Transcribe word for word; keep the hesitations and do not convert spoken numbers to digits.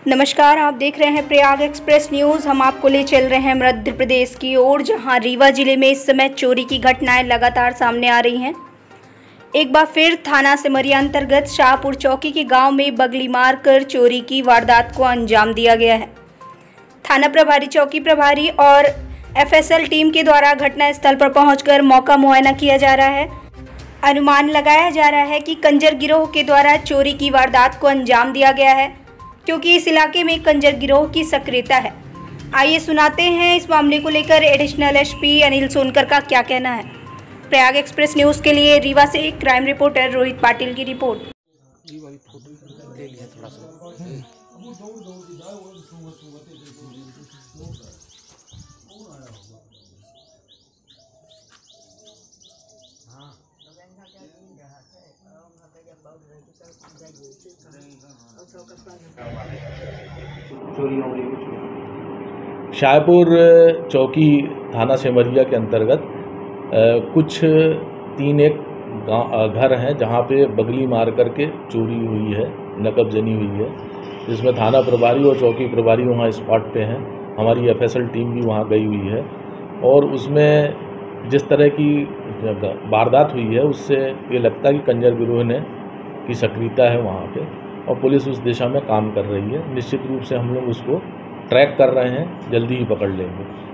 नमस्कार, आप देख रहे हैं प्रयाग एक्सप्रेस न्यूज़। हम आपको ले चल रहे हैं मध्य प्रदेश की ओर, जहां रीवा जिले में इस समय चोरी की घटनाएं लगातार सामने आ रही हैं। एक बार फिर थाना सिमरिया अंतर्गत शाहपुर चौकी के गांव में बगली मारकर चोरी की वारदात को अंजाम दिया गया है। थाना प्रभारी, चौकी प्रभारी और एफ एस एल टीम के द्वारा घटना स्थल पर पहुंचकर मौका मुआयना किया जा रहा है। अनुमान लगाया जा रहा है कि कंजर गिरोह के द्वारा चोरी की वारदात को अंजाम दिया गया है, क्योंकि इस इलाके में कंजर गिरोह की सक्रियता है। आइए सुनाते हैं इस मामले को लेकर additional S P Anil Sonkar का क्या कहना है। प्रयाग एक्सप्रेस न्यूज़ के लिए रीवा से क्राइम रिपोर्टर रोहित पाटिल की रिपोर्ट। शाहपुर चौकी थाना सिमरिया के अंतर्गत कुछ तीन एक घर हैं जहां पे बगली मार करके चोरी हुई है, नकब जनी हुई है, जिसमें थाना प्रभारी और चौकी प्रभारी वहां स्पॉट पे हैं। हमारी एफ एस एल टीम भी वहां गई हुई है और उसमें जिस तरह की वारदात हुई है उससे ये लगता है कि कंजर गिरोह ने की सक्रियता है वहाँ पे और पुलिस उस दिशा में काम कर रही है। निश्चित रूप से हम लोग उसको ट्रैक कर रहे हैं, जल्दी ही पकड़ लेंगे।